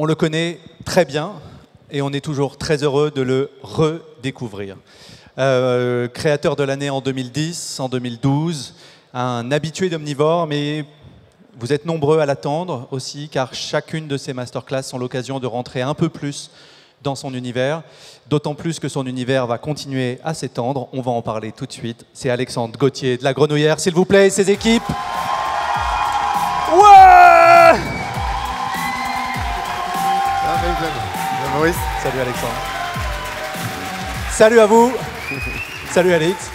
On le connaît très bien et on est toujours très heureux de le redécouvrir. Créateur de l'année en 2010, en 2012, un habitué d'Omnivore, mais vous êtes nombreux à l'attendre aussi, car chacune de ces masterclass sont l'occasion de rentrer un peu plus dans son univers, d'autant plus que son univers va continuer à s'étendre. On va en parler tout de suite. C'est Alexandre Gauthier de La Grenouillère, s'il vous plaît, et ses équipes. Ouais! Maurice. Salut Alexandre. Salut à vous. Salut Alex.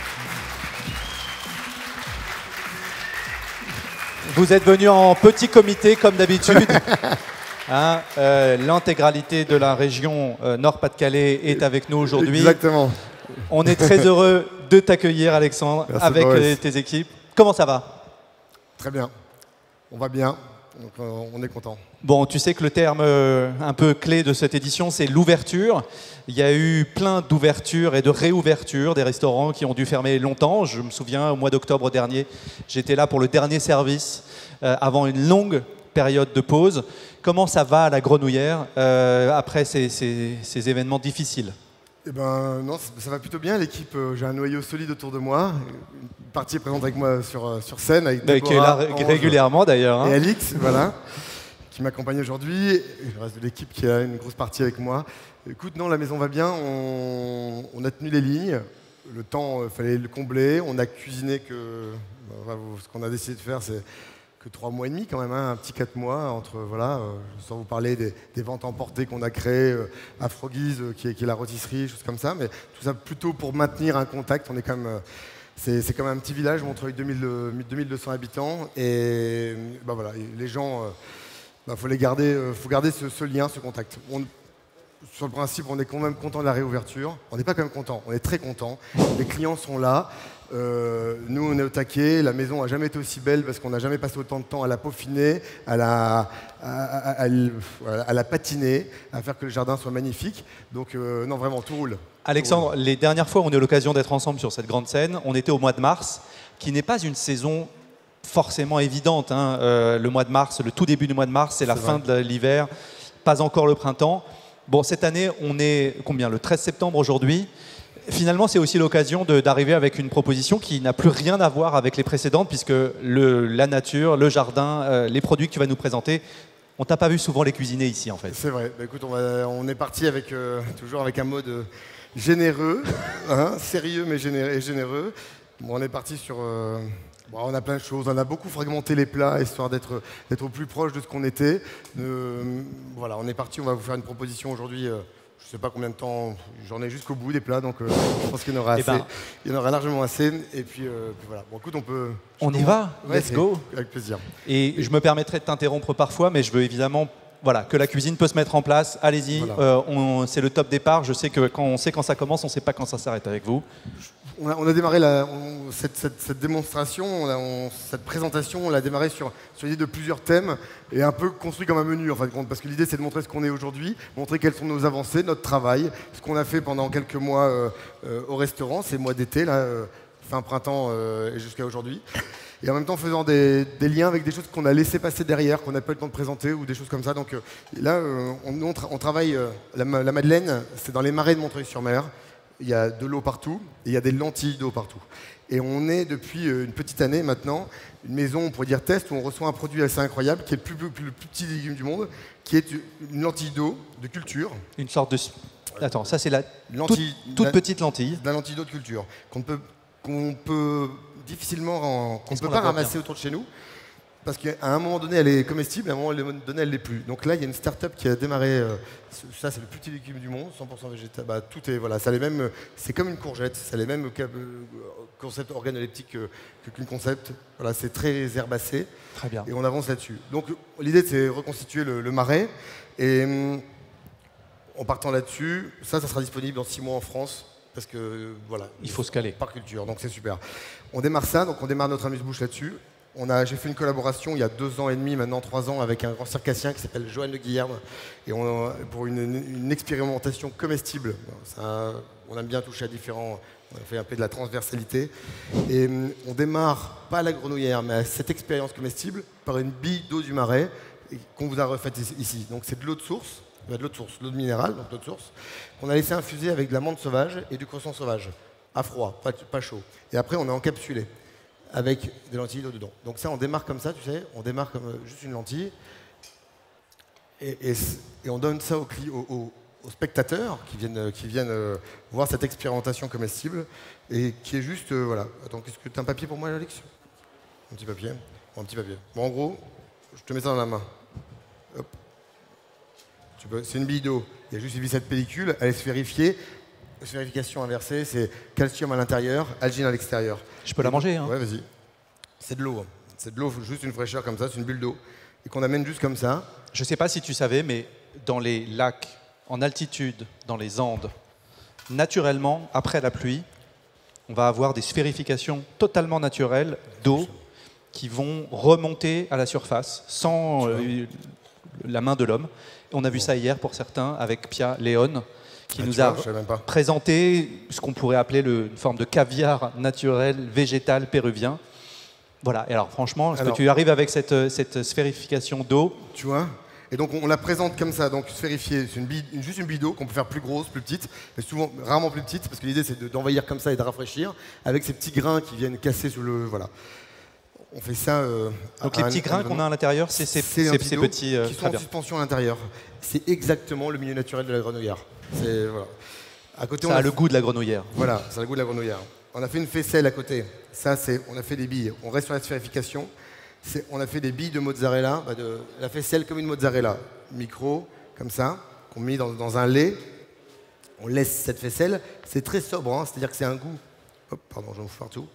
Vous êtes venus en petit comité comme d'habitude. Hein, l'intégralité de la région Nord-Pas-de-Calais est avec nous aujourd'hui. Exactement. On est très heureux de t'accueillir Alexandre. Merci, avec Boris. tes équipes. Comment ça va? Très bien. On va bien. Donc, on est content. Bon, tu sais que le terme un peu clé de cette édition, c'est l'ouverture. Il y a eu plein d'ouvertures et de réouvertures, des restaurants qui ont dû fermer longtemps. Je me souviens, au mois d'octobre dernier, j'étais là pour le dernier service avant une longue période de pause. Comment ça va à La Grenouillère après ces événements difficiles? Eh ben, non, ça va plutôt bien. L'équipe, j'ai un noyau solide autour de moi. Une partie est présente avec moi sur scène, avec Qui est là Déborah, Ange régulièrement d'ailleurs. Hein. et Alix, voilà, qui m'accompagne aujourd'hui. Et le reste de l'équipe qui a une grosse partie avec moi. Écoute, non, la maison va bien. On a tenu les lignes. Le temps, fallait le combler. On a cuisiné que... ce qu'on a décidé de faire, c'est que 3 mois et demi quand même, hein, un petit 4 mois entre, voilà, sans vous parler des ventes emportées qu'on a créées à Froggies, qui est la rôtisserie, choses comme ça, mais tout ça plutôt pour maintenir un contact. On est quand même, c'est quand même un petit village, Montreuil, 2200 habitants, et bah voilà, les gens, faut garder ce lien, ce contact. Sur le principe, on est quand même content de la réouverture. On n'est pas quand même content, on est très content. Les clients sont là. Nous, on est au taquet. La maison n'a jamais été aussi belle parce qu'on n'a jamais passé autant de temps à la peaufiner, à la patiner, à faire que le jardin soit magnifique. Donc, non, vraiment, tout roule. Alexandre, les dernières fois où on a eu l'occasion d'être ensemble sur cette grande scène, on était au mois de mars, qui n'est pas une saison forcément évidente. Hein. Le mois de mars, le tout début du mois de mars, c'est la fin de l'hiver, pas encore le printemps. Bon, cette année, on est combien? Le 13 septembre aujourd'hui. Finalement, c'est aussi l'occasion d'arriver avec une proposition qui n'a plus rien à voir avec les précédentes, puisque la nature, le jardin, les produits que tu vas nous présenter, on t'a pas vu souvent les cuisiner ici, en fait. C'est vrai. Bah, écoute, on est parti avec, toujours avec un mode généreux, hein, sérieux mais généreux. Bon, on est parti sur... on a plein de choses. On a beaucoup fragmenté les plats, histoire d'être au plus proche de ce qu'on était. Voilà, on est parti. On va vous faire une proposition aujourd'hui. Je ne sais pas combien de temps, j'en ai jusqu'au bout des plats, donc je pense qu'il y en aura assez. Il y en aura largement assez. Et puis voilà. Bon, écoute, on peut... On y va, let's go. Avec plaisir. Et je me permettrai de t'interrompre parfois, mais je veux évidemment que la cuisine peut se mettre en place. Allez-y, voilà. C'est le top départ. Je sais que quand on sait quand ça commence, on ne sait pas quand ça s'arrête avec vous. On a démarré cette démonstration, cette présentation, on l'a démarré sur l'idée de plusieurs thèmes et un peu construit comme un menu en fin de compte, parce que l'idée c'est de montrer ce qu'on est aujourd'hui, montrer quelles sont nos avancées, notre travail, ce qu'on a fait pendant quelques mois au restaurant, ces mois d'été, là, fin printemps et jusqu'à aujourd'hui. Et en même temps faisant des liens avec des choses qu'on a laissé passer derrière, qu'on n'a pas eu le temps de présenter ou des choses comme ça. Donc là, on travaille, la Madeleine, c'est dans les marais de Montreuil-sur-Mer. Il y a de l'eau partout et il y a des lentilles d'eau partout. Et on est depuis une petite année maintenant, une maison, on pourrait dire test, où on reçoit un produit assez incroyable qui est le plus petit légume du monde, qui est une lentille d'eau de culture. Une sorte de... Attends, ça c'est la toute petite lentille. La lentille d'eau de culture, qu'on peut difficilement, qu'on ne peut pas ramasser autour de chez nous. Parce qu'à un moment donné, elle est comestible, à un moment donné, elle ne l'est plus. Donc là, il y a une start-up qui a démarré. Ça, c'est le plus petit légume du monde, 100% végétal. Bah, tout est, voilà, ça les mêmes. C'est comme une courgette. Ça a les mêmes concepts organoleptiques qu'une concept. Voilà, c'est très herbacé. Très bien. Et on avance là-dessus. Donc l'idée, c'est reconstituer le marais. Et en partant là-dessus, ça sera disponible dans 6 mois en France. Parce que voilà. Il faut se caler. Par culture, donc c'est super. On démarre ça, donc on démarre notre amuse-bouche là-dessus. J'ai fait une collaboration il y a 2 ans et demi, maintenant 3 ans, avec un grand circassien qui s'appelle Johan Le Guillerme, et pour une expérimentation comestible. On aime bien toucher à différents... On a fait un peu de la transversalité. Et on démarre, pas à La Grenouillère, mais à cette expérience comestible, par une bille d'eau du marais, qu'on vous a refaite ici. Donc c'est de l'eau de source, l'eau de minérale, donc l'eau de source, qu'on a laissé infuser avec de la menthe sauvage et du croissant sauvage, à froid, pas chaud. Et après, on a encapsulé avec des lentilles d'eau dedans. Donc ça, on démarre comme ça, tu sais, on démarre comme juste une lentille, et on donne ça aux spectateurs qui viennent voir cette expérimentation comestible, et qui est juste, voilà. Attends, qu'est-ce que tu as un papier pour moi, Alex? Un petit papier. Bon, un petit papier. Bon, en gros, je te mets ça dans la main. Hop. C'est une bille d'eau. Il y a juste suivi cette pellicule, elle est sphérifiée. Sphérification inversée, c'est calcium à l'intérieur, algine à l'extérieur. Je peux la manger, hein? Ouais, vas-y. C'est de l'eau. Hein. C'est de l'eau, juste une fraîcheur comme ça, c'est une bulle d'eau. Et qu'on amène juste comme ça. Je ne sais pas si tu savais, mais dans les lacs, en altitude, dans les Andes, naturellement, après la pluie, on va avoir des sphérifications totalement naturelles d'eau qui vont remonter à la surface sans la main de l'homme. On a vu ça hier pour certains avec Pia Léon, qui nous a présenté ce qu'on pourrait appeler une forme de caviar naturel, végétal, péruvien. Voilà, et alors franchement, est-ce que tu arrives avec cette sphérification d'eau? Tu vois? Et donc on la présente comme ça, donc sphérifiée, c'est juste une bille d'eau qu'on peut faire plus grosse, plus petite, mais souvent rarement plus petite, parce que l'idée c'est d'envahir comme ça et de rafraîchir, avec ces petits grains qui viennent casser sous le... Voilà. On fait ça... donc les petits grains qu'on a à l'intérieur, c'est ces petits... qui sont en suspension à l'intérieur. C'est exactement le milieu naturel de la grenouillère. Voilà. À côté, ça a le goût de la grenouillère. Voilà, ça a le goût de la grenouillère. On a fait une faisselle à côté. Ça, on a fait des billes. On reste sur la sphérification. On a fait des billes de mozzarella, la faisselle comme une mozzarella. Micro, comme ça, qu'on met dans un lait. On laisse cette faisselle. C'est très sobre, hein, c'est-à-dire que c'est un goût... Hop, pardon, j'en fous partout.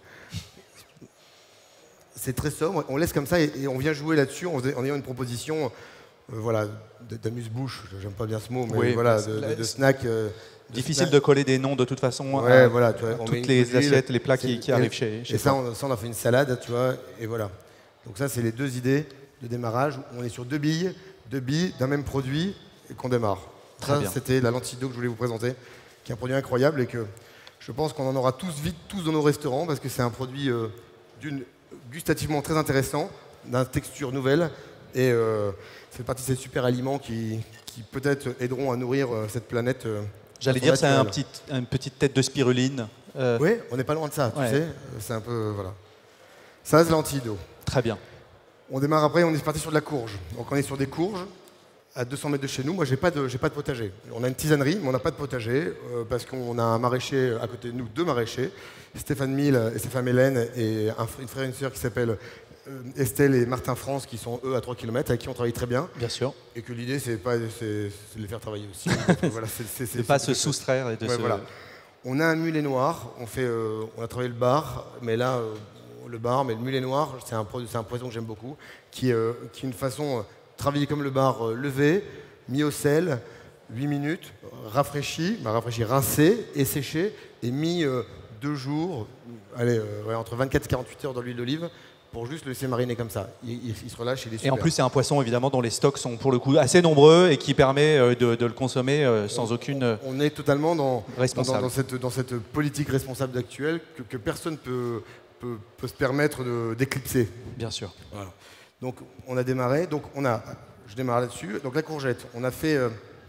C'est très sobre. On laisse comme ça et on vient jouer là-dessus en ayant une proposition... voilà, d'amuse-bouche, j'aime pas bien ce mot, mais oui, voilà, de snack. Difficile de coller des noms de toute façon voilà, tu vois, toutes les assiettes, les plats qui arrivent chez ça, on a fait une salade, tu vois, et voilà. Donc ça, c'est les deux idées de démarrage. On est sur deux billes d'un même produit et qu'on démarre. Ça, c'était la lentille d'eau que je voulais vous présenter, qui est un produit incroyable et que je pense qu'on en aura tous dans nos restaurants parce que c'est un produit gustativement très intéressant, d'une texture nouvelle et c'est partie de ces super aliments qui peut-être aideront à nourrir cette planète. J'allais dire, c'est une petite tête de spiruline. Oui, on n'est pas loin de ça, tu sais. C'est un peu, voilà. Ça, c'est lentille d'eau. Très bien. On démarre après, on est parti sur de la courge. Donc on est sur des courges à 200 mètres de chez nous. Moi, j'ai pas de potager. On a une tisanerie, mais on n'a pas de potager parce qu'on a un maraîcher à côté de nous, deux maraîchers, Stéphane Mille et Stéphane Mélène, et une frère et une sœur qui s'appellent Estelle et Martin France, qui sont eux à 3 km, avec qui on travaille très bien. Bien sûr. Et que l'idée, c'est de les faire travailler aussi. Voilà, de ne pas se soustraire et de se... Voilà. On a un mulet noir, on a travaillé le bar, mais là, le mulet noir, c'est un poison que j'aime beaucoup, qui est une façon travailler comme le bar, levé, mis au sel, 8 minutes, rafraîchi, rincé et séché, et mis 2 jours, entre 24 et 48 heures dans l'huile d'olive, pour juste le laisser mariner comme ça. Il se relâche, il est super. Et en plus, c'est un poisson évidemment dont les stocks sont pour le coup assez nombreux et qui permet de le consommer sans aucune On est totalement dans cette politique responsable actuelle que personne peut se permettre d'éclipser. Bien sûr. Voilà. Donc on a démarré. Je démarre là-dessus. Donc la courgette, on a fait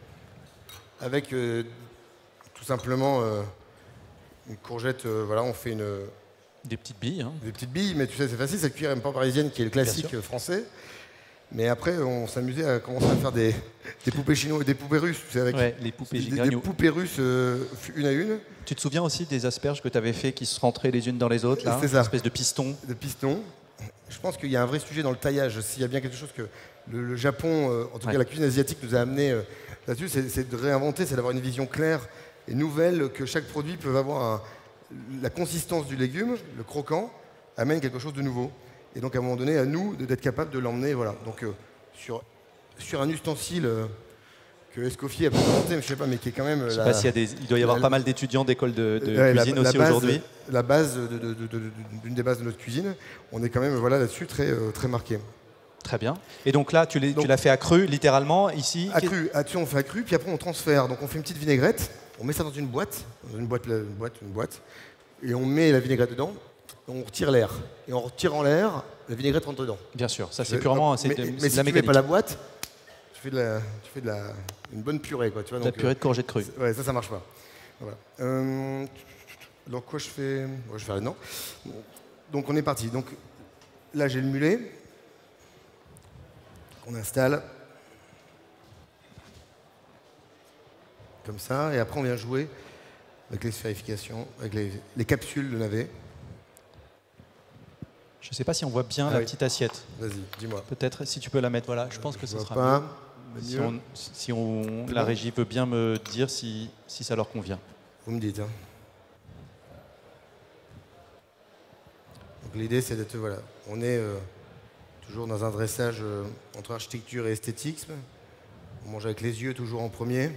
avec tout simplement une courgette. Voilà, on fait des petites billes. Hein. Des petites billes, mais tu sais, c'est facile, c'est la cuillère pas parisienne qui est le classique français. Mais après, on s'amusait à commencer à faire des poupées chinoises, des poupées russes, tu sais, avec les poupées des poupées russes une à une. Tu te souviens aussi des asperges que tu avais fait qui se rentraient les unes dans les autres, là, c'est ça. Une espèce de piston. De piston. Je pense qu'il y a un vrai sujet dans le taillage. S'il y a bien quelque chose que le Japon, en tout cas la cuisine asiatique, nous a amené là-dessus, c'est de réinventer, c'est d'avoir une vision claire et nouvelle, que chaque produit peut avoir la consistance du légume, le croquant, amène quelque chose de nouveau. Et donc à un moment donné, à nous d'être capables de l'emmener. Voilà. Donc sur un ustensile que Escoffier a pu inventer, mais je sais pas, mais qui est quand même... Je sais pas il doit y avoir pas mal d'étudiants d'école de cuisine aussi aujourd'hui. La base d'une des bases de notre cuisine, on est quand même là-dessus très marqué. Très bien. Et donc là, tu l'as fait accru, littéralement, ici. Accru, on fait accru, puis après on transfère. Donc on fait une petite vinaigrette, on met ça dans une boîte, et on met la vinaigrette dedans, on retire l'air. Et en retirant l'air, la vinaigrette rentre dedans. Bien sûr, ça c'est purement mais c'est de si la tu mets mécanique. pas la boîte, tu fais une bonne purée. Quoi, tu vois, De la purée de courgettes crues. Ouais, ça marche pas. Voilà. Donc quoi je fais? Je vais faire là-dedans. Donc on est parti. Donc là j'ai le mulet qu'on installe comme ça, et après on vient jouer avec les sphérifications, avec les capsules de navet. Je ne sais pas si on voit bien la petite assiette. Vas-y, dis-moi. Peut-être si tu peux la mettre. Voilà, je pense que ce sera pas. mieux. Si la régie veut bien me dire si ça leur convient. Vous me dites. Hein. Donc l'idée c'est d'être voilà, on est toujours dans un dressage entre architecture et esthétisme. On mange avec les yeux toujours en premier.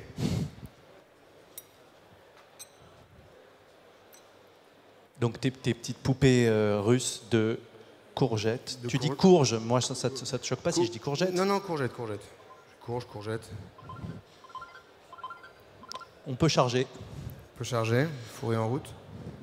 Donc tes petites poupées russes de courgettes. Tu dis courge, moi ça te choque pas si je dis courgette? Non, courgette. Courgette. On peut charger. On peut charger, fourrer en route.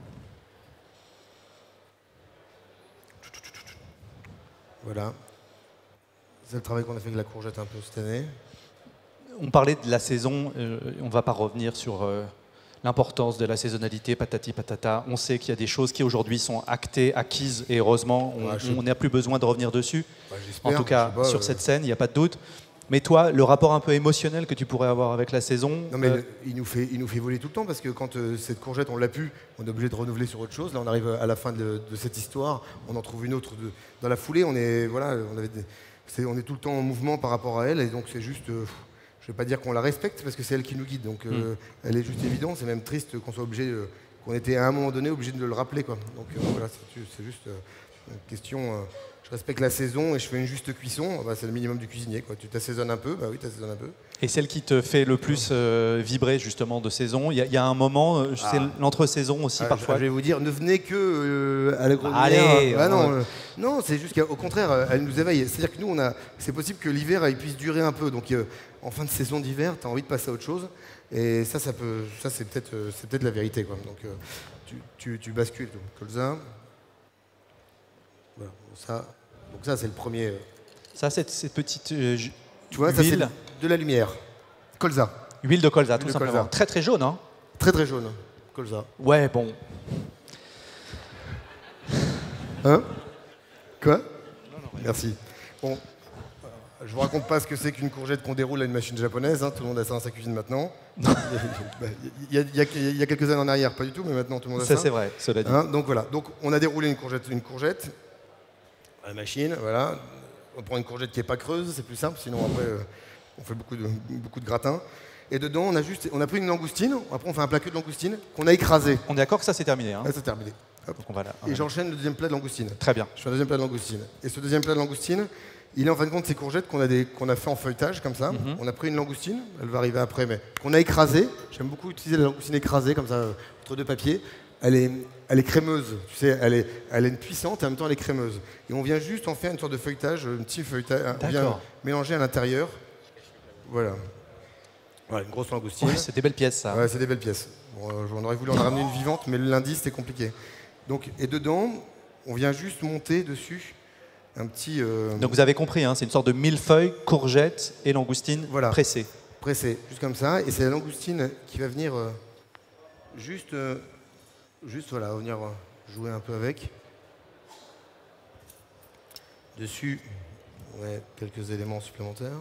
Voilà. C'est le travail qu'on a fait avec la courgette un peu cette année. On parlait de la saison, on ne va pas revenir sur l'importance de la saisonnalité, patati patata. On sait qu'il y a des choses qui aujourd'hui sont actées, acquises, et heureusement, on n'a plus besoin de revenir dessus. En tout cas, sur cette scène, il n'y a pas de doute. Mais toi, le rapport un peu émotionnel que tu pourrais avoir avec la saison... Non mais il nous fait voler tout le temps, parce que quand cette courgette, on l'a pu, on est obligé de renouveler sur autre chose. Là, on arrive à la fin de cette histoire, on en trouve une autre dans la foulée. On est tout le temps en mouvement par rapport à elle, et donc c'est juste... je ne vais pas dire qu'on la respecte, parce que c'est elle qui nous guide, donc elle est juste évidente. C'est même triste qu'on soit obligé, qu'on était à un moment donné obligé de le rappeler, quoi. Donc voilà, c'est juste une question... je respecte la saison et je fais une juste cuisson, c'est le minimum du cuisinier, quoi. Tu t'assaisonnes un peu, oui, tu assaisonnes un peu. Et celle qui te fait le plus vibrer justement de saison, il y a un moment, c'est l'entre-saison aussi parfois. Je vais vous dire, ne venez que à la Grenière. Allez, non, c'est juste qu'au contraire, elle nous éveille. C'est-à-dire que nous, c'est possible que l'hiver il puisse durer un peu. Donc en fin de saison d'hiver, tu as envie de passer à autre chose. Et ça c'est peut-être la vérité, quoi. Donc tu bascules, colza. Voilà, donc ça c'est le premier. Ça, cette petite tu vois, ça c'est de la lumière. Colza. Huile de colza, tout simplement. Très très jaune, hein? Très très jaune. Colza. Ouais, bon. Hein? Quoi? Non, merci. Bon, je vous raconte pas ce que c'est qu'une courgette qu'on déroule à une machine japonaise. Hein. Tout le monde a ça dans sa cuisine maintenant. Il y a quelques années en arrière, pas du tout, mais maintenant tout le monde a ça. Ça c'est vrai, cela dit. Hein, donc voilà. Donc on a déroulé une courgette. À la machine, voilà. On prend une courgette qui n'est pas creuse, c'est plus simple, sinon après on fait beaucoup de gratin. Et dedans on a pris une langoustine, après on fait un plat que de langoustine qu'on a écrasé. On est d'accord que ça c'est terminé, hein? Ouais, c'est terminé. Hop. Donc on va là. Et j'enchaîne le deuxième plat de langoustine. Très bien. Je fais un deuxième plat de langoustine. Et ce deuxième plat de langoustine, il est en fin de compte ces courgettes qu'on a fait en feuilletage comme ça. On a pris une langoustine, elle va arriver après, mais qu'on a écrasée. J'aime beaucoup utiliser la langoustine écrasée comme ça entre deux papiers. Elle est crémeuse, tu sais, elle est une puissante et en même temps elle est crémeuse. Et on vient juste en faire une sorte de feuilletage, un petit feuilletage, on vient mélanger à l'intérieur. Voilà. Voilà, une grosse langoustine. Ouais, c'est des belles pièces, ça. Ouais, c'est des belles pièces. Bon, on aurait voulu en ramener une vivante, mais le lundi c'était compliqué. Donc, et dedans, on vient juste monter dessus un petit... Donc vous avez compris, hein, c'est une sorte de millefeuille, courgette et langoustine pressée. Pressée, juste comme ça. Et c'est la langoustine qui va venir juste voilà, venir jouer un peu avec. Dessus, quelques éléments supplémentaires.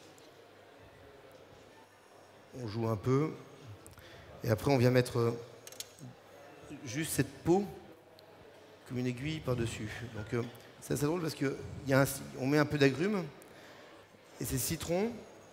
On joue un peu. Et après, on vient mettre juste cette peau comme une aiguille par-dessus. Donc, c'est assez drôle parce qu'on met un peu d'agrumes. Et ces citrons,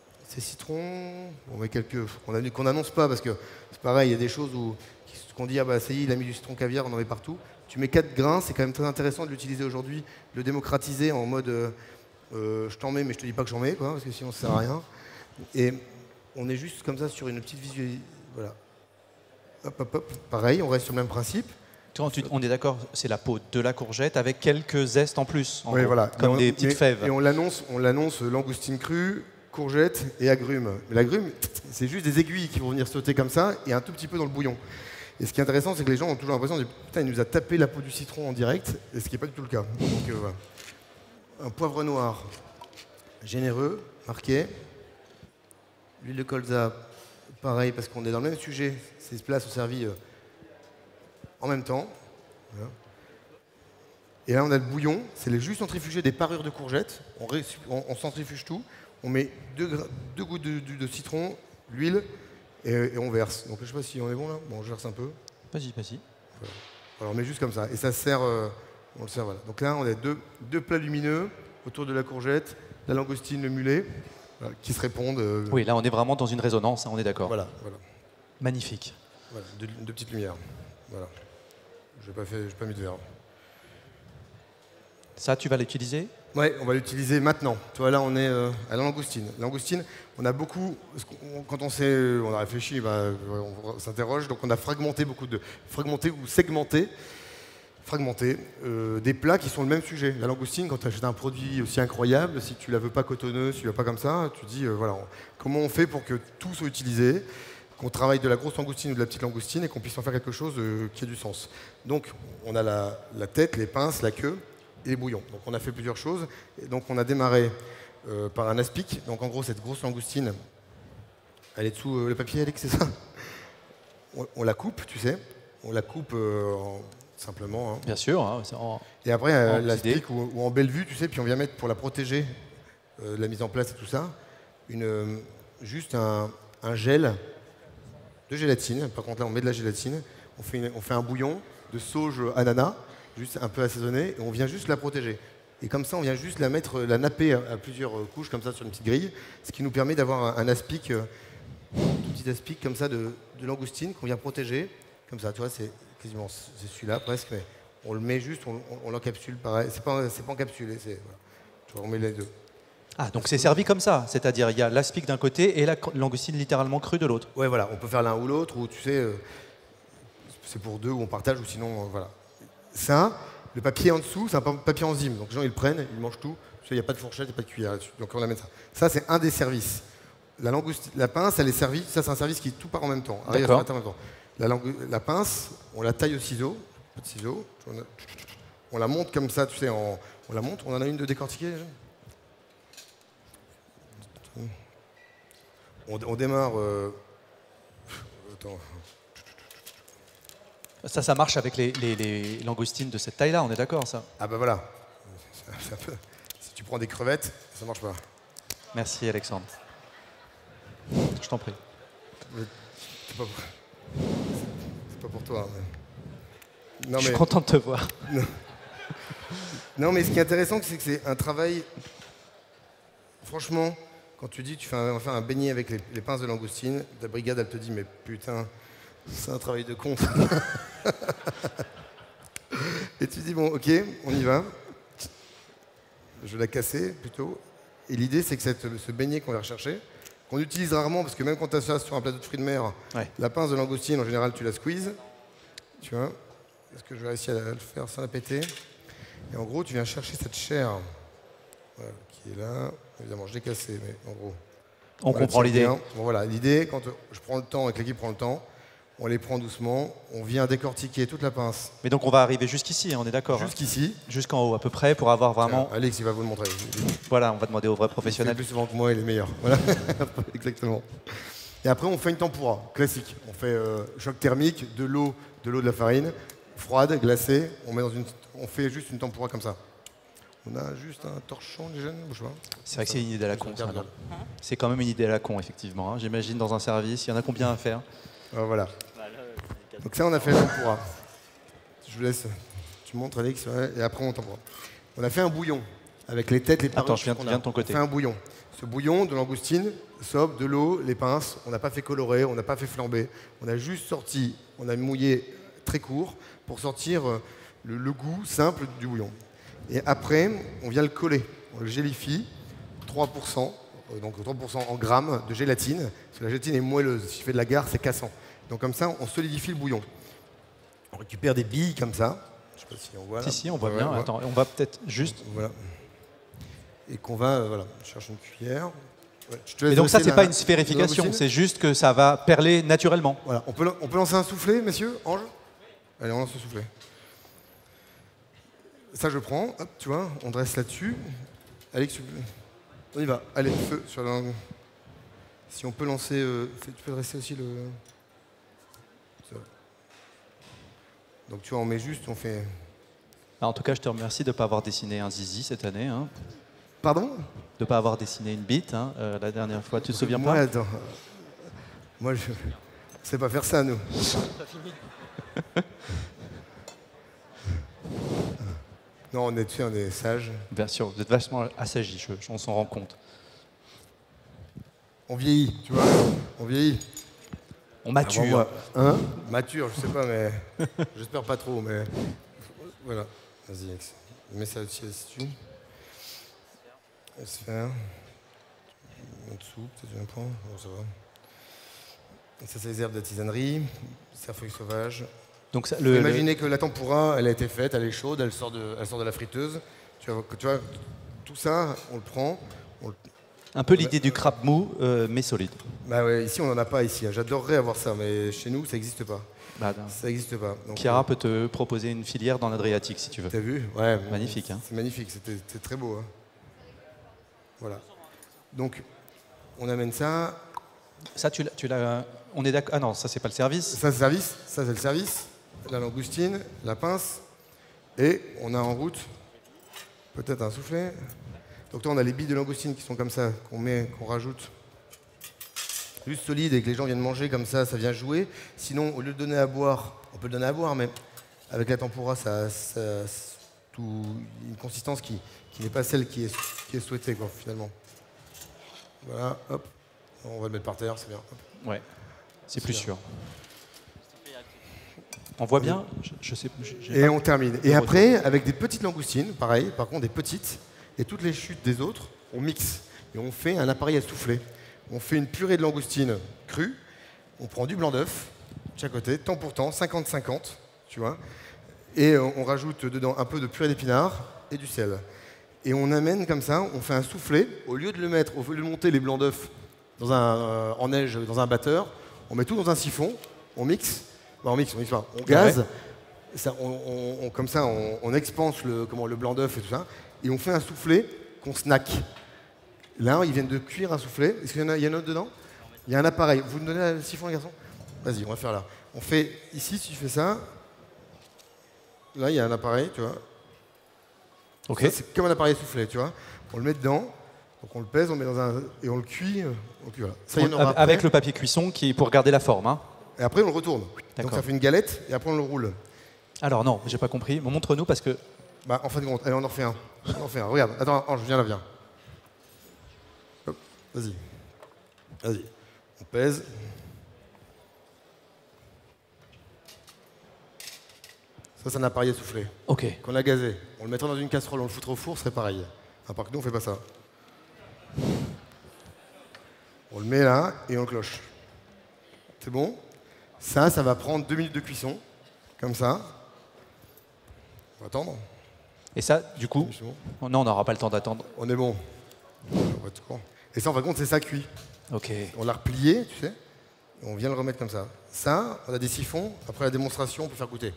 on met qu'on n'annonce pas parce que c'est pareil, il y a des choses qu'on dit, ah bah ça y est, il a mis du citron caviar, on en met partout. Tu mets 4 grains, c'est quand même très intéressant de l'utiliser aujourd'hui, de le démocratiser en mode je t'en mets mais je te dis pas que j'en mets, quoi, parce que sinon ça sert à rien. Et on est juste comme ça sur une petite visualisation. Voilà. Hop, hop, hop. Pareil, on reste sur le même principe. On est d'accord, c'est la peau de la courgette avec quelques zestes en plus, oui, voilà. comme des petites fèves. Et on l'annonce langoustine crue, courgette et agrumes. Mais l'agrume, c'est juste des aiguilles qui vont venir sauter comme ça et un tout petit peu dans le bouillon. Et ce qui est intéressant, c'est que les gens ont toujours l'impression de dire putain, il nous a tapé la peau du citron en direct, et ce qui n'est pas du tout le cas. Donc voilà. Un poivre noir généreux, marqué. L'huile de colza, pareil, parce qu'on est dans le même sujet. Ces plats sont servis en même temps. Voilà. Et là, on a le bouillon. C'est les jus centrifugés des parures de courgettes. On centrifuge tout. On met deux gouttes de citron, l'huile, et on verse. Donc je sais pas si on est bon là. Bon, je verse un peu. Vas-y, vas-y. Voilà. Alors on met juste comme ça. Et ça sert. On le sert, voilà. Donc là, on a deux plats lumineux autour de la courgette, la langoustine, le mulet, voilà, qui se répondent. Oui, là, on est vraiment dans une résonance, hein, on est d'accord. Voilà, voilà. Magnifique. Voilà, deux petites lumières. Voilà. Je n'ai pas mis de verre. Ça, tu vas l'utiliser? Oui, on va l'utiliser maintenant. Tu vois, là, on est à la langoustine. Langoustine, on a beaucoup. Quand on a réfléchi, on s'interroge. Donc, on a fragmenté ou segmenté des plats qui sont le même sujet. La langoustine, quand tu achètes un produit aussi incroyable, si tu la veux pas cotonneuse, si tu la veux pas comme ça, tu dis voilà, comment on fait pour que tout soit utilisé, qu'on travaille de la grosse langoustine ou de la petite langoustine et qu'on puisse en faire quelque chose qui ait du sens. Donc, on a la tête, les pinces, la queue et les bouillons. Donc on a fait plusieurs choses. Et donc on a démarré par un aspic. Donc en gros, cette grosse langoustine, elle est dessous le papier, Alex, c'est ça? On la coupe, tu sais. On la coupe simplement. Hein. Bien sûr. Hein, et après, l'aspic ou en belle vue, tu sais, puis on vient mettre, pour la protéger, la mise en place et tout ça, juste un gel de gélatine. Par contre, là, on met de la gélatine. On fait un bouillon de sauge ananas, juste un peu assaisonné, et on vient juste la protéger. Et comme ça, on vient juste la napper à plusieurs couches, comme ça, sur une petite grille, ce qui nous permet d'avoir un aspic, un petit aspic comme ça de langoustine qu'on vient protéger. Comme ça, tu vois, c'est quasiment celui-là presque, mais on le met juste, on l'encapsule pareil. C'est pas encapsulé, voilà. Tu vois, on met les deux. Ah, donc c'est servi comme ça, c'est-à-dire il y a l'aspic d'un côté et la langoustine littéralement crue de l'autre. Ouais, voilà, on peut faire l'un ou l'autre, ou tu sais, c'est pour deux, ou on partage, ou sinon, voilà. Ça, le papier en dessous, c'est un papier enzyme. Donc les gens, ils le prennent, ils mangent tout. Il n'y a pas de fourchette, il n'y a pas de cuillère là-dessus. Donc on amène ça. Ça, c'est un des services. La pince, elle est servie. Ça, c'est un service qui tout part en même temps. D'accord. La pince, on la taille au ciseau. Pas de ciseaux. On la monte comme ça, tu sais. On la monte. On en a une de décortiquée déjà. On démarre. Attends. Ça marche avec les langoustines de cette taille-là, on est d'accord, ça? Ah bah voilà. Si tu prends des crevettes, ça marche pas. Merci, Alexandre. Je t'en prie. C'est pas pour toi. Mais... Je suis content de te voir. Non, mais ce qui est intéressant, c'est que c'est un travail... Franchement, quand tu dis on va faire un beignet avec les pinces de langoustine, ta brigade, elle te dit, mais putain... C'est un travail de con. Et tu dis, bon, ok, on y va. Je vais la casser plutôt. Et l'idée, c'est que ce beignet qu'on va rechercher, qu'on utilise rarement, parce que même quand tu as ça sur un plateau de fruits de mer, ouais. La pince de langoustine, en général, tu la squeezes. Tu vois? Est-ce que je vais réussir à le faire sans la péter? Et en gros, tu viens chercher cette chair voilà, qui est là. Évidemment, je l'ai cassée, mais en gros. On comprend l'idée. Bon, voilà, l'idée, quand je prends le temps et que l'équipe prend le temps, on les prend doucement, on vient décortiquer toute la pince. Mais donc on va arriver jusqu'ici, on est d'accord? Jusqu'ici. Jusqu'en haut à peu près pour avoir vraiment... Tiens, Alex, il va vous le montrer. Voilà, on va demander aux vrais professionnels. Il fait plus souvent que moi, il est meilleur. Voilà, exactement. Et après, on fait une tempura, classique. On fait choc thermique, de l'eau, de la farine, froide, glacée. On fait juste une tempura comme ça. On a juste un torchon, les jeunes, je sais pas. C'est vrai que c'est une idée à la con, ça. C'est quand même une idée à la con, effectivement. Hein. J'imagine dans un service, il y en a combien à faire? Voilà. Donc ça, on a fait le tempura. Je vous laisse. Tu montres, Alex, ouais, et après on tempura. On a fait un bouillon avec les têtes, les parures. Attends, je viens de ton côté. On a fait un bouillon. Ce bouillon de langoustine, sobre, de l'eau, les pinces. On n'a pas fait colorer, on n'a pas fait flamber. On a juste sorti, on a mouillé très court pour sortir le goût simple du bouillon. Et après, on vient le coller. On le gélifie, 3%, donc 3% en grammes de gélatine. Parce que la gélatine est moelleuse. Si tu fais de la gare, c'est cassant. Donc comme ça, on solidifie le bouillon. On récupère des billes comme ça. Je sais pas si on voit là. Si, on voit bien. Attends, on va peut-être juste... Voilà. Et qu'on va, voilà, je cherche une cuillère. Ouais, je te laisse Et donc ça, dresser c'est pas la- une sphérification, langoustine. c'est juste que ça va perler naturellement. Voilà, on peut lancer un soufflet, messieurs, Ange. Allez, on lance le soufflet. Ça, je prends, hop, tu vois, on dresse là-dessus. Alex, on y va. Allez, feu sur la... Si on peut lancer... tu peux dresser aussi le... Ça. Donc tu vois, on met juste, on fait... En tout cas, je te remercie de ne pas avoir dessiné un zizi cette année. Hein. Pardon? De ne pas avoir dessiné une bite hein, la dernière fois. Tu te souviens Moi, pas? attends. Moi, je ne sais pas faire ça, nous. Non, on est dessus, on est sage. Bien sûr, vous êtes vachement assagi, on s'en rend compte. On vieillit, tu vois. On vieillit. On mature. Moi, hein? Mature, je sais pas, mais j'espère pas trop, mais voilà. Vas-y, Alex. Mets ça aussi dessus. Laisse faire. En dessous, peut-être un point. Bon, ça va. Ça, c'est les herbes de la tisanerie, cerfeuil sauvage. Donc ça, Imaginez que la tempura, elle a été faite, elle est chaude, elle sort de la friteuse. Tu vois, tout ça, on le prend. un peu l'idée du crabe mou, mais solide. Bah ouais, ici on n'en a pas ici. J'adorerais avoir ça, mais chez nous ça n'existe pas. Bah, Ça n'existe pas. Donc, Chiara peut te proposer une filière dans l'Adriatique si tu veux. t'as vu? Ouais. Magnifique. Hein. C'est magnifique, c'était très beau. Hein. Voilà. Donc on amène ça. Ça, tu l'as. On est d'accord. Ah non, ça c'est pas le service. Ça c'est le service. Ça c'est le service. La langoustine, la pince. Et on a en route peut-être un soufflet. Donc là on a les billes de langoustine qui sont comme ça, qu'on rajoute. Juste solide et que les gens viennent manger comme ça vient jouer. Sinon, au lieu de donner à boire, on peut le donner à boire, mais avec la tempura, ça une consistance qui n'est pas celle qui est souhaitée, quoi, finalement. Voilà, hop. On va le mettre par terre, c'est bien. Hop. Ouais, c'est plus bien. sûr. On voit bien. Et on termine. Et après, avec des petites langoustines, pareil, par contre des petites, et toutes les chutes des autres, on mixe. Et on fait un appareil à souffler. On fait une purée de langoustine crue, on prend du blanc d'œuf, de chaque côté, temps pour temps, 50-50, tu vois, et on rajoute dedans un peu de purée d'épinards et du sel. Et on amène comme ça, on fait un soufflé, au lieu de monter les blancs d'œuf en neige dans un batteur, on met tout dans un siphon, on mixe, on mixe pas, on gaze, ouais. Ça, comme ça on expanse le blanc d'œuf et tout ça, et on fait un soufflé qu'on snack. Là, ils viennent de cuire un soufflé. Est-ce qu'il y en a un autre dedans? Il y a un appareil. Vous me donnez le siphon, les garçons? Vas-y, on va faire là. On fait ici, si tu fais ça. Là, il y a un appareil, tu vois. Ok. C'est comme un appareil soufflé, tu vois. On le met dedans. Donc on le pèse, on met dans un et on le cuit. Voilà. Ça, il y en aura avec après. le papier cuisson qui est pour garder la forme. Hein. Et après, on le retourne. Donc ça fait une galette et après on le roule. Alors non, j'ai pas compris. Montre-nous parce que. Bah, en fin de compte, allez, on en refait un. Regarde. Attends, Ange, viens là, viens. Vas-y. Vas-y. On pèse. Ça, c'est un appareil à souffler. Ok. Qu'on a gazé. On le mettrait dans une casserole, on le foutrait au four, ce serait pareil. À part que nous, on fait pas ça. On le met là et on le cloche. C'est bon? Ça va prendre 2 minutes de cuisson. Comme ça. On va attendre. Et ça, du coup, non, on n'aura pas le temps d'attendre. On est bon. Et ça, en fin de compte, c'est ça cuit. Ok. On l'a replié, tu sais, et on vient le remettre comme ça. Ça, on a des siphons. Après la démonstration, on peut faire goûter.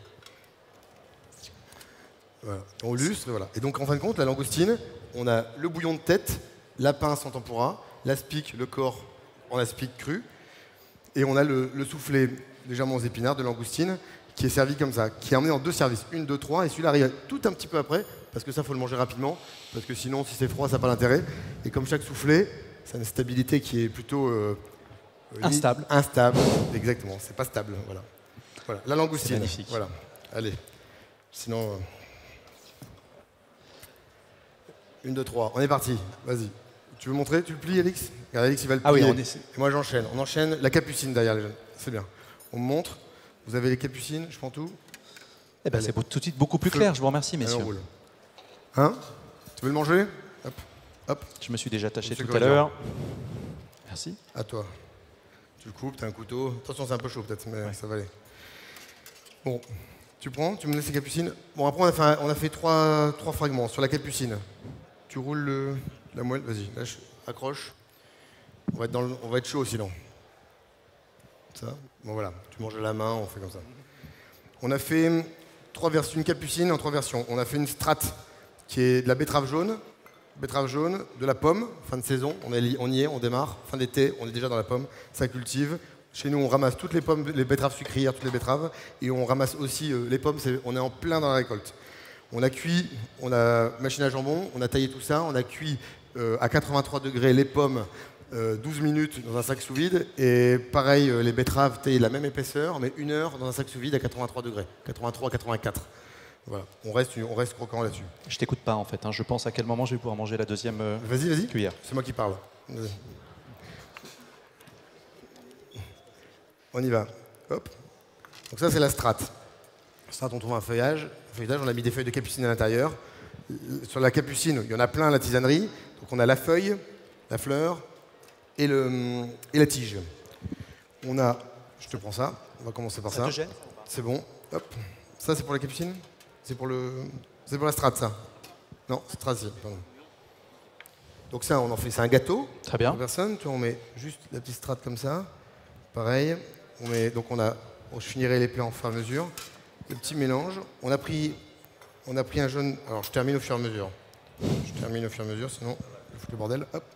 Voilà. On lustre, voilà. Et donc, en fin de compte, la langoustine, on a le bouillon de tête, la pince en tempura, l'aspic, le corps en aspic cru, et on a le soufflé légèrement aux épinards de langoustine qui est servi comme ça, qui est emmené en 2 services, 1, 2, 3, et celui-là arrive tout un petit peu après, parce que ça, il faut le manger rapidement, parce que sinon, si c'est froid, ça n'a pas d'intérêt. Et comme chaque soufflé, ça a une stabilité qui est plutôt... instable. Instable, exactement. C'est pas stable, voilà. La langoustine. C'est magnifique. Voilà. Allez. Sinon... 1, 2, 3. On est parti. Vas-y. Tu veux montrer? Tu le plies, Alix? Regarde, Alix, il va le plier. Ah oui, Et moi, j'enchaîne. On enchaîne la capucine derrière les jeunes. C'est bien. On me montre. Vous avez les capucines, je prends tout. Eh ben, c'est tout de suite beaucoup plus clair. Je vous remercie, messieurs. Allez, on roule. Hein? Tu veux le manger? Hop. Hop. Je me suis déjà taché tout à l'heure. Merci. À toi. Tu le coupes, tu as un couteau. Attention, c'est un peu chaud peut-être, mais ça va aller. Bon, tu prends, tu me laisses les capucines. Bon, après, on a fait trois fragments sur la capucine. Tu roules la moelle, vas-y, lâche, accroche. On va être chaud sinon. Ça. Bon voilà, tu manges à la main, on fait comme ça. On a fait une capucine en 3 versions. On a fait une strat qui est de la betterave jaune, de la pomme, fin de saison, on y est, on démarre, fin d'été, on est déjà dans la pomme, ça cultive. Chez nous, on ramasse toutes les pommes, les betteraves sucrières, toutes les betteraves, et on ramasse aussi les pommes, on est en plein dans la récolte. On a cuit, on a machine à jambon, on a taillé tout ça, on a cuit à 83 degrés les pommes 12 minutes dans un sac sous vide, et pareil, les betteraves taillées de la même épaisseur, mais 1 heure dans un sac sous vide à 83 degrés, 83, 84. Voilà, on reste croquant là-dessus. Je t'écoute pas en fait, hein. Je pense à quel moment je vais pouvoir manger la deuxième vas-y. cuillère. C'est moi qui parle. On y va. Hop. Donc ça, c'est la strat. Strat, on trouve un feuillage. On a mis des feuilles de capucine à l'intérieur. Sur la capucine, il y en a plein à la tisanerie. Donc on a la feuille, la fleur et la tige. On a... Je te prends ça. On va commencer par ça. Ça te gêne ? C'est bon. Hop. Ça, c'est pour la capucine ? C'est pour la strat, ça. Non, c'est strat, si. Pardon. Donc ça, on en fait... C'est un gâteau. Très bien. Pour personne. Tu vois, on met juste la petite strat comme ça. Pareil. Je finirai les plats en fur et à mesure. Le petit mélange. On a pris un jaune. Alors, je termine au fur et à mesure. Sinon, je fous le bordel. Hop.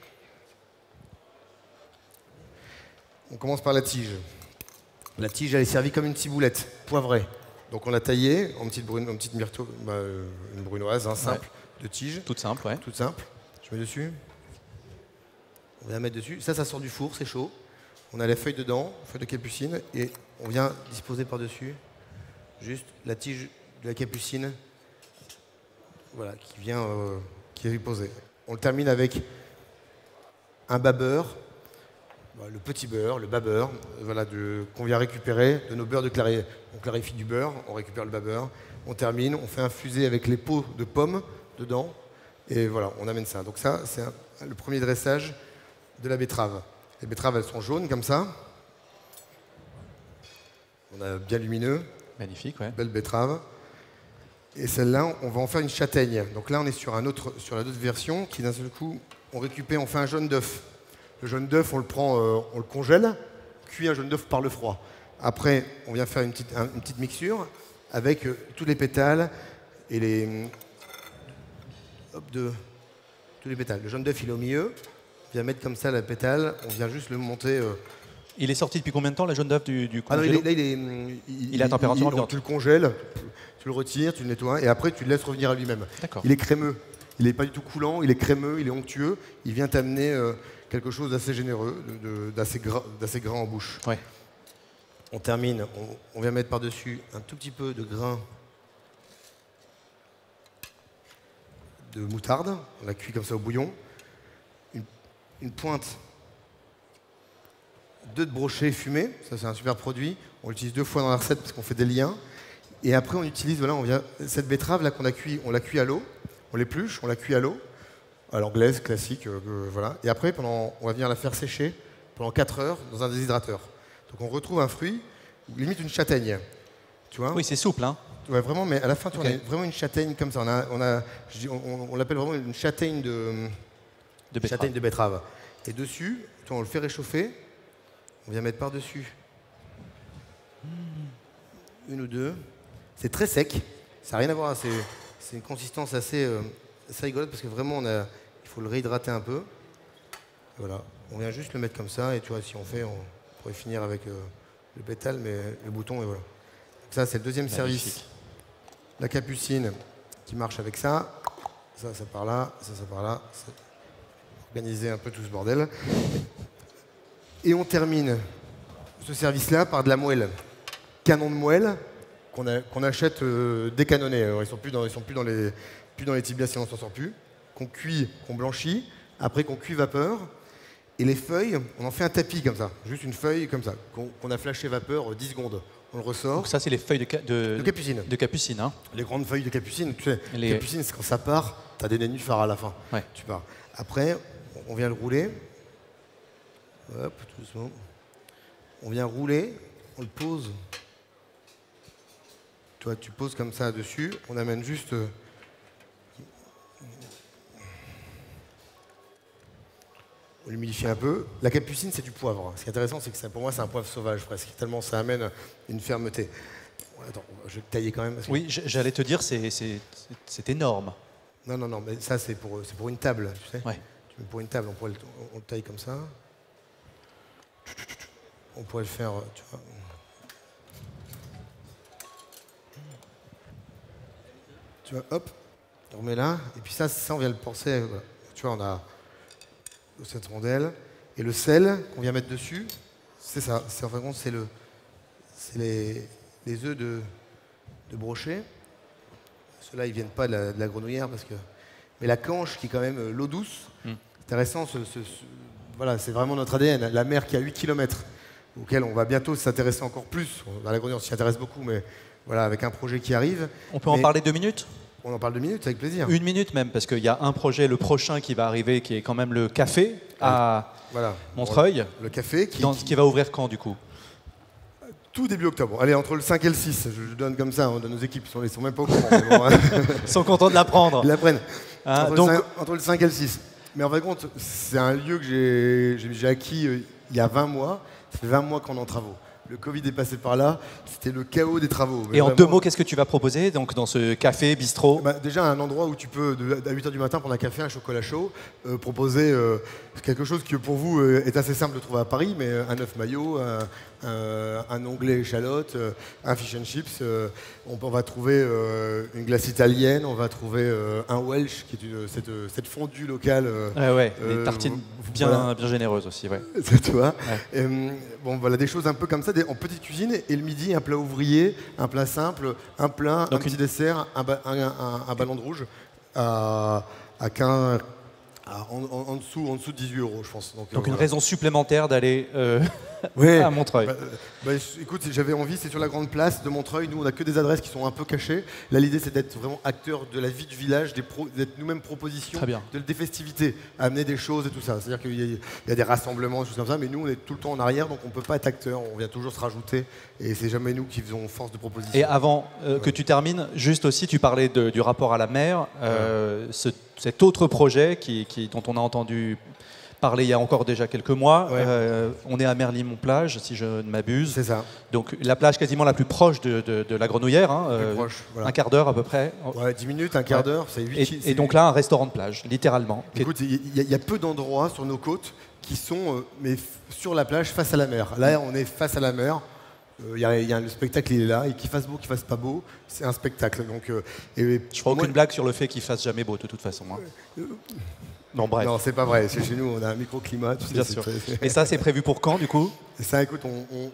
On commence par la tige. La tige, elle est servie comme une ciboulette, poivrée. Donc, on l'a taillée en petite myrto, une brunoise, simple, de tige. Toute simple, ouais. Toute simple. Je mets dessus. On va la mettre dessus. Ça sort du four, c'est chaud. On a les feuilles dedans, feuilles de capucine, et on vient disposer par-dessus juste la tige de la capucine, voilà, qui est posée. On le termine avec un bas beurre, le petit beurre, le bas beurre, voilà, qu'on vient récupérer de nos beurres de clarifie. On clarifie du beurre, on récupère le bas beurre, on termine, on fait infuser avec les peaux de pommes dedans, et voilà, on amène ça. Donc ça, c'est le premier dressage de la betterave. Les betteraves, elles sont jaunes comme ça. On a bien lumineux. Magnifique, ouais. Belle betterave. Et celle-là, on va en faire une châtaigne. Donc là, on est sur la autre version qui, d'un seul coup, on fait un jaune d'œuf. Le jaune d'œuf, on le congèle, cuit un jaune d'œuf par le froid. Après, on vient faire une petite mixture avec tous les pétales et tous les pétales. Le jaune d'œuf, il est au milieu. On vient mettre comme ça la pétale, on vient juste le monter. Il est sorti depuis combien de temps, la jaune d'œuf du congélo ? Il est à température ambiante. Tu le congèles, tu le retires, tu le nettoies, et après tu le laisses revenir à lui-même. D'accord. Il est crémeux, il n'est pas du tout coulant, il est crémeux, il est onctueux, il vient t'amener quelque chose d'assez généreux, d'assez gras en bouche. Ouais. On termine, on vient mettre par-dessus un tout petit peu de grain de moutarde, on l'a cuit comme ça au bouillon. Une pointe d'œufs de brochet fumé, ça c'est un super produit. On l'utilise 2 fois dans la recette parce qu'on fait des liens. Et après on utilise, cette betterave là qu'on a cuit, on la cuit à l'eau, on l'épluche, on la cuit à l'eau, à l'anglaise classique, voilà. Et après on va venir la faire sécher pendant 4 heures dans un déshydrateur. Donc on retrouve un fruit, limite une châtaigne, tu vois. Oui, c'est souple, hein. Ouais, vraiment, mais à la fin, Okay. on a vraiment une châtaigne comme ça. On l'appelle vraiment une châtaigne de betterave. Et dessus, on le fait réchauffer. On vient mettre par-dessus 1 ou 2. C'est très sec. Ça n'a rien à voir. C'est une consistance assez rigolote parce que vraiment, il faut le réhydrater un peu. Voilà. On vient juste le mettre comme ça. Et tu vois, si on pourrait finir avec le pétale, mais le bouton, et voilà. Donc ça, c'est le deuxième service. La capucine qui marche avec ça. Ça par là. Ça par là. Organiser un peu tout ce bordel. Et on termine ce service-là par de la moelle. Canon de moelle qu'on achète décanonné. Alors, ils sont plus dans les tibias, sinon on s'en sort plus. Qu'on cuit, qu'on blanchit, après qu'on cuit vapeur. Et les feuilles, on en fait un tapis comme ça. Juste une feuille comme ça, qu'on a flashé vapeur 10 secondes. On le ressort. Donc ça, c'est les feuilles de capucine. De capucine, hein. Les grandes feuilles de capucine. Tu sais, capucine, c'est quand ça part, tu as des nénuphars à la fin. Ouais. Tu pars. Après, on vient le rouler. Hop, tout doucement. On vient rouler, on le pose. Toi, tu poses comme ça dessus. On amène juste... l'humidifier un peu. La capucine, c'est du poivre. Ce qui est intéressant, c'est que ça, pour moi, c'est un poivre sauvage presque, tellement ça amène une fermeté. Attends, je vais tailler quand même. Oui, j'allais te dire, c'est énorme. Non, mais ça, c'est pour une table, tu sais. Ouais. Pour une table, on le taille comme ça. On pourrait le faire, tu vois. Tu vois, hop, on remet là. Et puis ça, on vient le penser. Voilà. Tu vois, on a cette rondelle. Et le sel qu'on vient mettre dessus, c'est ça. En fin de compte, c'est les œufs de brochet. Ceux-là, ils viennent pas de la grenouillère parce que. Mais la canche, qui est quand même l'eau douce, intéressant. Voilà, c'est vraiment notre ADN. La mer qui a 8 km, auquel on va bientôt s'intéresser encore plus. Dans la grenouillère, on s'y intéresse beaucoup, mais voilà, avec un projet qui arrive. On peut en parler 2 minutes? On en parle 2 minutes, avec plaisir. 1 minute même, parce qu'il y a un projet, le prochain qui va arriver, qui est quand même le café à Montreuil. Le café qui va ouvrir quand, du coup? Tout début octobre. Allez, entre le 5 et le 6. Je donne comme ça, dans nos équipes. Ils sont même pas au courant. Bon, Ils sont contents de l'apprendre. Ils l'apprennent. Hein, entre le 5 et le 6. Mais en fin de compte, c'est un lieu que j'ai acquis il y a 20 mois. Ça fait 20 mois qu'on est en travaux. Le Covid est passé par là, c'était le chaos des travaux. Et en 2 mots, qu'est-ce que tu vas proposer donc, dans ce café, bistrot? Déjà, un endroit où tu peux, à 8h du matin, prendre un café, un chocolat chaud, proposer quelque chose qui, pour vous, est assez simple de trouver à Paris, mais un œuf mayo, un onglet échalote, un fish and chips. On va trouver une glace italienne, on va trouver un Welsh, qui est cette fondue locale. Des tartines bien généreuses aussi. Ouais. C'est toi. Ouais. Bon, voilà, des choses un peu comme ça, en petite cuisine, et le midi, un plat ouvrier, un plat simple, un plat, donc un petit dessert, un ballon de rouge à 15... en dessous de 18 €, je pense. Donc une raison supplémentaire d'aller à Montreuil. Écoute, j'avais envie, c'est sur la grande place de Montreuil. Nous, on n'a que des adresses qui sont un peu cachées. Là, l'idée, c'est d'être vraiment acteur de la vie du village, d'être nous-mêmes propositions, des festivités, amener des choses et tout ça. C'est-à-dire qu'il y a des rassemblements, des choses comme ça, mais nous, on est tout le temps en arrière, donc on ne peut pas être acteur. On vient toujours se rajouter, et c'est jamais nous qui faisons force de proposition. Et avant que tu termines, juste aussi, tu parlais du rapport à la mer. Cet autre projet dont on a entendu parler il y a encore déjà quelques mois. On est à Merlimont-Plage, si je ne m'abuse. C'est ça. Donc la plage quasiment la plus proche de la Grenouillère. Proche, voilà. Un quart d'heure à peu près. Ouais, 10 minutes, un quart d'heure, c'est 8 et donc là, un restaurant de plage, littéralement. Écoute, il y a peu d'endroits sur nos côtes qui sont mais sur la plage face à la mer. Là, on est face à la mer. Le spectacle, il est là, et qu'il fasse beau, qu'il fasse pas beau, c'est un spectacle. Donc, je ferai aucune blague sur le fait qu'il fasse jamais beau, de toute façon. Non, bref. Non, c'est pas vrai. Chez nous, on a un microclimat. Bien sûr. Et ça, c'est prévu pour quand, du coup? Et ça, écoute,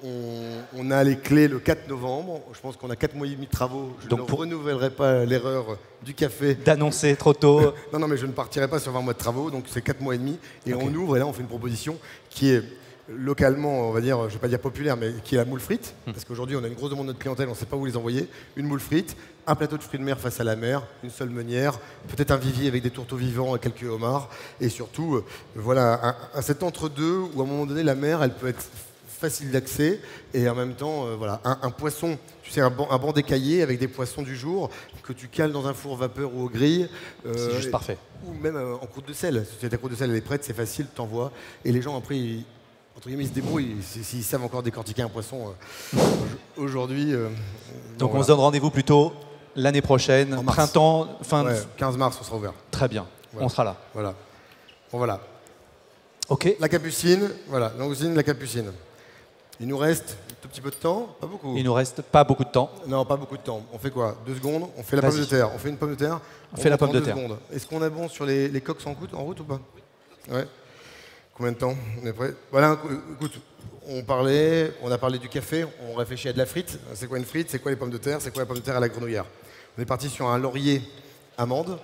on a les clés le 4 novembre. Je pense qu'on a 4 mois et demi de travaux. Je ne renouvellerai pas l'erreur du café. D'annoncer trop tôt. Non, mais je ne partirai pas sur 20 mois de travaux. Donc, c'est 4 mois et demi. Et on ouvre, et là, on fait une proposition qui est localement, on va dire, je ne vais pas dire populaire, mais qui est la moule frite. Parce qu'aujourd'hui, on a une grosse demande de notre clientèle, on ne sait pas où les envoyer. Une moule frite, un plateau de fruits de mer face à la mer, une seule meunière, peut-être un vivier avec des tourteaux vivants et quelques homards. Et surtout, voilà, cet entre-deux où, à un moment donné, la mer, elle peut être facile d'accès et en même temps, voilà, un poisson, tu sais, un banc d'écaillé avec des poissons du jour que tu cales dans un four vapeur ou aux grilles. C'est juste parfait. Ou même en croûte de sel. Si ta croûte de sel elle est prête, c'est facile, tu t'envoies. Et les gens, après, entre guillemets, ils se débrouillent s'ils savent encore décortiquer un poisson aujourd'hui. Donc on se donne rendez-vous plutôt l'année prochaine, printemps, fin de... 15 mars, on sera ouvert. Très bien, on sera là. Voilà. Bon, voilà. Ok. La Capucine, voilà, l'usine La Capucine. Il nous reste un tout petit peu de temps, pas beaucoup. Il nous reste pas beaucoup de temps. Non, pas beaucoup de temps. On fait quoi? 2 secondes, on fait la pomme de terre. On fait une pomme de terre. On fait la pomme de terre. Est-ce qu'on est bon sur les coques en route ou pas? Ouais. Combien de temps? On est prêt? Voilà, écoute, on a parlé du café, on réfléchit à de la frite. C'est quoi une frite? C'est quoi les pommes de terre? C'est quoi la pomme de terre à la grenouillère? On est parti sur un laurier amande.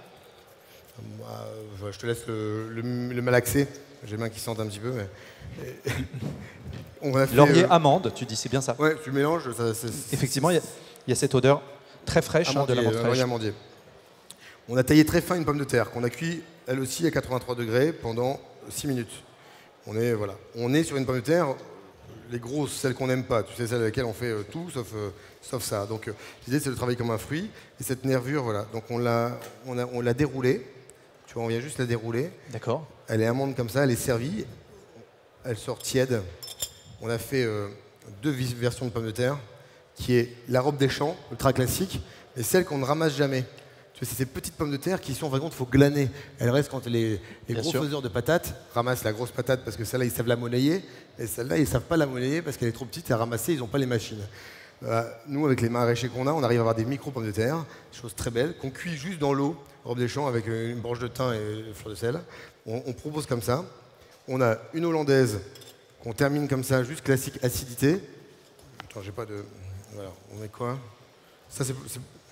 Je te laisse le malaxer. J'ai les mains qui sentent un petit peu, mais... Laurier amande, tu dis, c'est bien ça? Ouais, tu mélanges. Effectivement, il y a cette odeur très fraîche de la menthe fraîche. Amandier. On a taillé très fin une pomme de terre qu'on a cuit, elle aussi, à 83 degrés pendant 6 minutes. On est sur une pomme de terre, les grosses, celles qu'on n'aime pas, tu sais, celles avec lesquelles on fait tout sauf ça. Donc l'idée, c'est de travailler comme un fruit. Et cette nervure, voilà, donc on l'a déroulée. Tu vois, on vient juste la dérouler. D'accord. Elle est amande comme ça, elle est servie. elle sort tiède. On a fait 2 versions de pommes de terre, qui est la robe des champs, ultra classique, et celle qu'on ne ramasse jamais. Tu vois, c'est ces petites pommes de terre qui sont, en fin de compte, il faut glaner. Elles restent quand les gros faiseurs de patates ramassent la grosse patate parce que celle-là, ils savent la monnayer, et celle-là, ils ne savent pas la monnayer parce qu'elle est trop petite à ramasser, ils n'ont pas les machines. Nous, avec les maraîchers qu'on a, on arrive à avoir des micro-pommes de terre, des choses très belles, qu'on cuit juste dans l'eau, robe des champs, avec une branche de thym et une fleur de sel. On propose comme ça. On a une hollandaise qu'on termine comme ça, juste classique acidité. Attends, j'ai pas de... Voilà, on met quoi? Ça, c'est...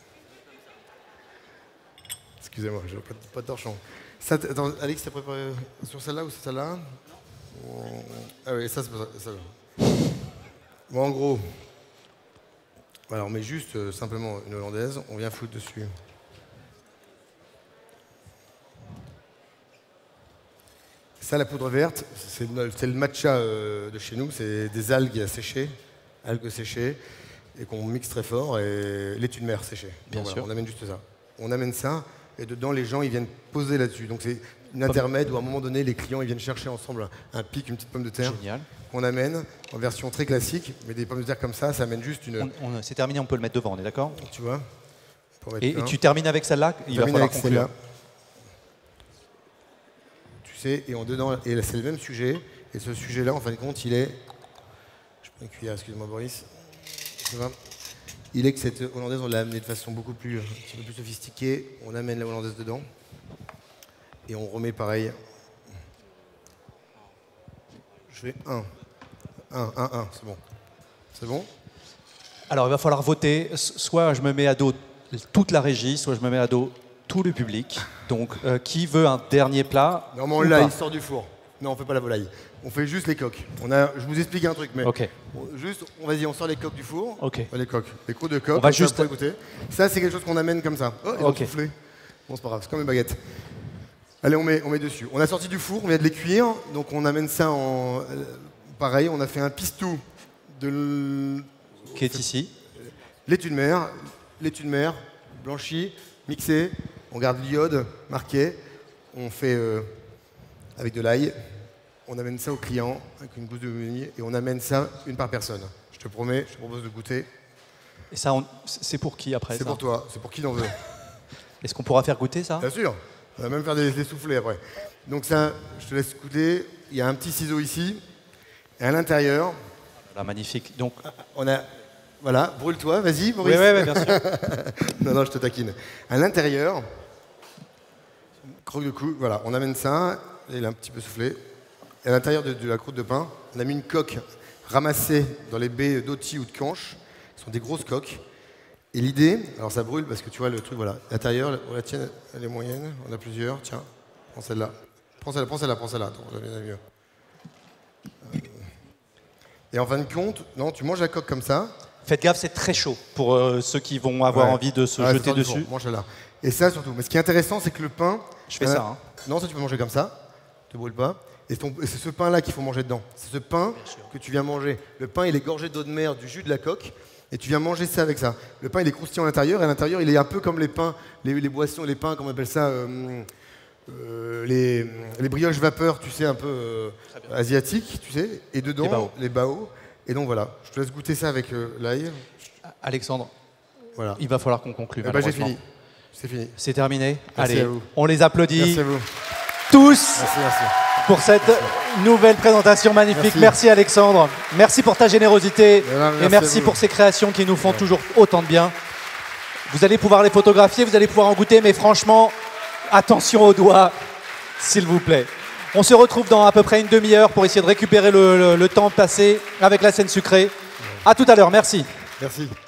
Excusez-moi, j'ai pas de torchon. Ça, attends, Alex, t'as préparé sur celle-là ou sur celle-là? Ah oui, ça, c'est pas ça. Bon, en gros... Alors, on met juste simplement une hollandaise, on vient foutre dessus. Ça, la poudre verte, c'est le matcha de chez nous, c'est des algues séchées, et qu'on mixe très fort, et laitue de mer séchée. Bien sûr. On amène juste ça. On amène ça, et dedans, les gens, ils viennent poser là-dessus. Donc, c'est une intermède où, à un moment donné, les clients, ils viennent chercher ensemble un pic, une petite pomme de terre. Génial. Qu'on amène en version très classique, mais des pommes de terre comme ça amène juste une... C'est terminé, on peut le mettre devant, on est d'accord? Tu vois? Et tu termines avec celle-là? Il va falloir conclure. Tu sais, et dedans, et là, c'est le même sujet, et ce sujet-là, en fin de compte, il est... Je prends une cuillère, excuse-moi Boris. Ça va? Il est que cette hollandaise, on l'a amenée de façon beaucoup plus, un petit peu plus sophistiquée. On amène la hollandaise dedans, et on remet pareil. Je fais 1, c'est bon. C'est bon? Alors, il va falloir voter. Soit je me mets à dos toute la régie, soit je me mets à dos tout le public. Donc, qui veut un dernier plat? Normalement, là, il sort du four. Non, on fait pas la volaille. On fait juste les coques. Je vous explique un truc, mais okay. Juste, vas-y, on sort les coques du four. Okay. Les coques, les croûtes de coques. On va juste écouter. Ça, c'est quelque chose qu'on amène comme ça. Oh, ils ont soufflé. Bon, c'est pas grave, c'est comme une baguette. Allez, on met dessus. On a sorti du four, on vient de les cuire, donc on amène ça en... Pareil, on a fait un pistou qui est ici. Laitue de mer, blanchie, mixée. On garde l'iode marqué. On fait avec de l'ail. On amène ça au client avec une gousse de vanille et on amène ça une par personne. Je te promets, je te propose de goûter. Et ça, c'est pour qui après? C'est pour toi, c'est pour qui en veut. Est-ce qu'on pourra faire goûter ça? Bien sûr. On va même faire des soufflets après. Donc ça, je te laisse goûter. Il y a un petit ciseau ici. Et à l'intérieur... Voilà, magnifique. Donc, on a... Voilà, brûle-toi, vas-y, Boris. Oui, bien sûr. non, je te taquine. À l'intérieur, croque de cou, voilà, on amène ça. Il est un petit peu soufflé. Et à l'intérieur de la croûte de pain, on a mis une coque ramassée dans les baies d'Oti ou de Canche. Ce sont des grosses coques. Et l'idée, alors ça brûle parce que tu vois le truc, voilà. L'intérieur, la tienne, elle est moyenne, on a plusieurs. Tiens, prends celle-là. Prends celle-là. Attends, on a mieux. Et en fin de compte, non, tu manges la coque comme ça. Faites gaffe, c'est très chaud pour ceux qui vont avoir envie de se jeter dessus. Mange là. Et ça surtout. Mais ce qui est intéressant, c'est que le pain. Je fais ça. Hein. Non, ça tu peux manger comme ça. Ne te brûle pas. Et c'est ce pain-là qu'il faut manger dedans. C'est ce pain que tu viens manger. Le pain, il est gorgé d'eau de mer, du jus de la coque. Et tu viens manger ça avec ça. Le pain, il est croustillant à l'intérieur. Et à l'intérieur, il est un peu comme les pains, les boissons, les pains, comment on appelle ça les brioches vapeur, tu sais, un peu asiatiques, tu sais. Et dedans, les bao. Et donc voilà, je te laisse goûter ça avec l'ail. Alexandre, voilà. Il va falloir qu'on conclue. J'ai fini. C'est fini. C'est terminé. Merci. Allez, on les applaudit. Merci à vous. Tous merci. Pour cette nouvelle présentation magnifique. Merci Alexandre. Merci pour ta générosité et merci pour ces créations qui nous font toujours autant de bien. Vous allez pouvoir les photographier, vous allez pouvoir en goûter, mais franchement, attention aux doigts, s'il vous plaît. On se retrouve dans à peu près une demi-heure pour essayer de récupérer le temps passé avec la scène sucrée. À tout à l'heure, merci. Merci.